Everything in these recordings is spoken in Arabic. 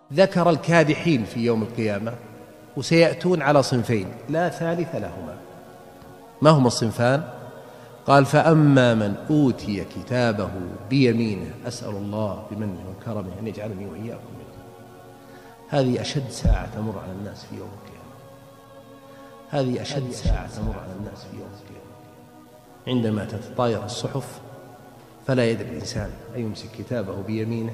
ذكر الكادحين في يوم القيامة، وسيأتون على صنفين لا ثالث لهما. ما هما الصنفان؟ قال: فأما من أوتي كتابه بيمينه، أسأل الله بمنه وكرمه أن يجعلني وإياكم منه. هذه أشد ساعة تمر على الناس في يوم القيامة. هذه أشد ساعة تمر على الناس في يوم القيامة، عندما تتطاير الصحف فلا يدري الإنسان أن يمسك كتابه بيمينه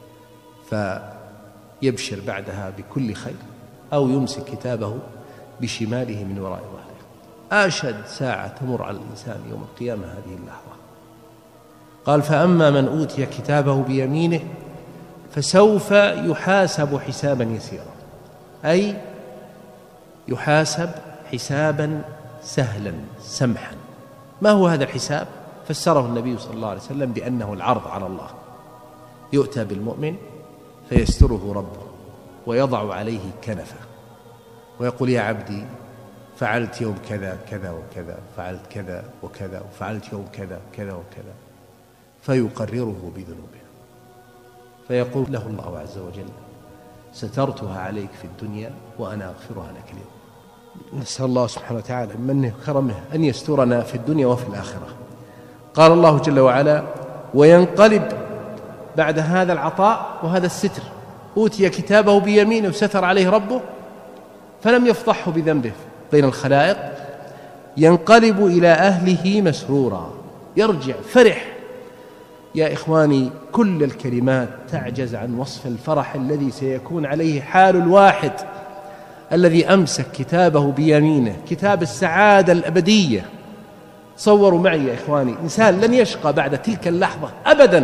فيبشر بعدها بكل خير، أو يمسك كتابه بشماله من وراء ظهره. أشد ساعة تمر على الإنسان يوم القيامة هذه اللحظة. قال: فأما من أوتي كتابه بيمينه فسوف يحاسب حسابا يسيرا، أي يحاسب حسابا سهلا سمحا. ما هو هذا الحساب؟ فسره النبي صلى الله عليه وسلم بأنه العرض على الله. يؤتى بالمؤمن فيستره ربه ويضع عليه كنفه ويقول: يا عبدي فعلت يوم كذا كذا وكذا، فعلت كذا وكذا، وفعلت يوم كذا كذا وكذا، فيقرره بذنوبه، فيقول له الله عز وجل: سترتها عليك في الدنيا وأنا أغفرها لك اليوم. نسأل الله سبحانه وتعالى بمنه وكرمه أن يسترنا في الدنيا وفي الآخرة. قال الله جل وعلا: وينقلب بعد هذا العطاء وهذا الستر، أوتي كتابه بيمينه وستر عليه ربه فلم يفضحه بذنبه بين الخلائق، ينقلب إلى أهله مسرورا، يرجع فرح. يا إخواني، كل الكلمات تعجز عن وصف الفرح الذي سيكون عليه حال الواحد الذي أمسك كتابه بيمينه، كتاب السعادة الأبدية. تصوروا معي يا إخواني، إنسان لن يشقى بعد تلك اللحظة أبدا،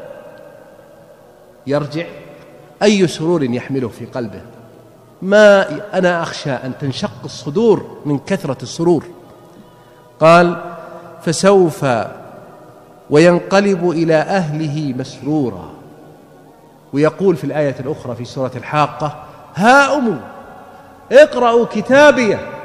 يرجع أي سرور يحمله في قلبه. ما أنا أخشى أن تنشق الصدور من كثرة السرور. قال: فسوف وينقلب إلى أهله مسرورا. ويقول في الآية الأخرى في سورة الحاقة: ها أم اقرأوا كتابيه